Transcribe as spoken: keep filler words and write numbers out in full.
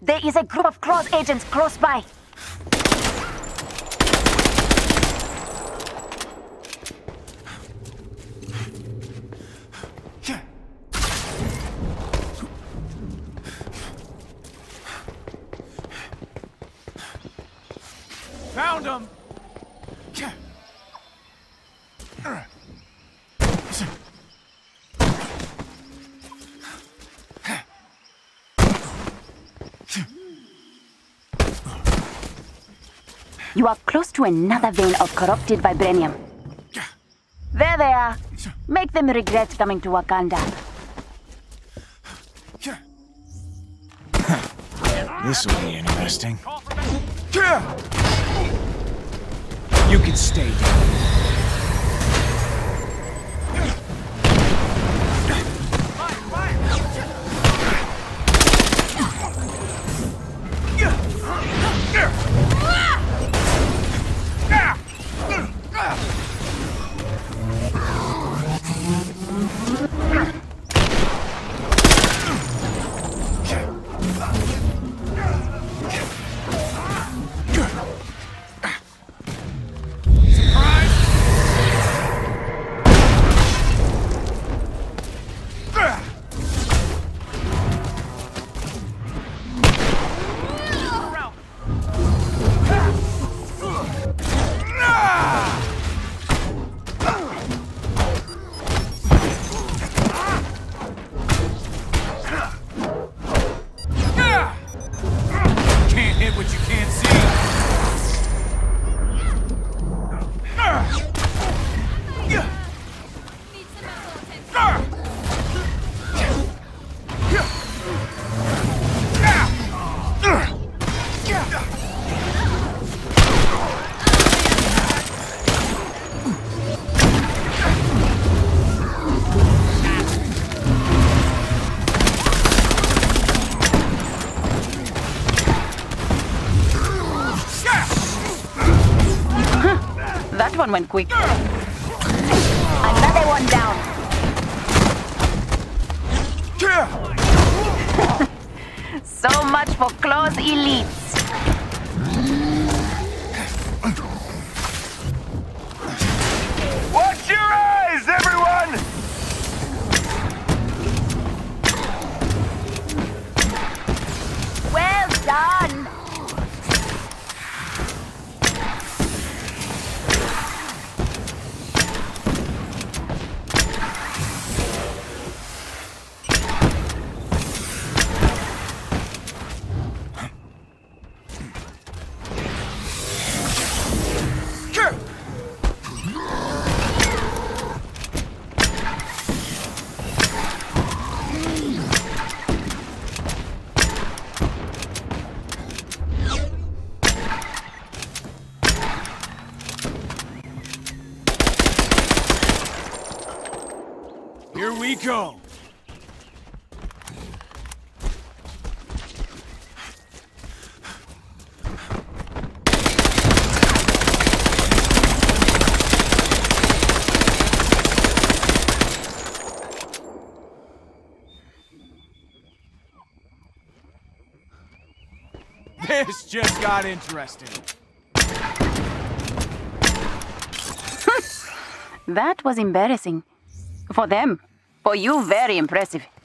There is a group of Claw's agents close by. Found him! You are close to another vein of corrupted vibranium. There they are. Make them regret coming to Wakanda. This will be interesting. You can stay down. That one went quick. Another one down. So much for Claw's elites. Watch your eyes, everyone! Well done. Here we go. This just got interesting. That was embarrassing. For them. For you, very impressive.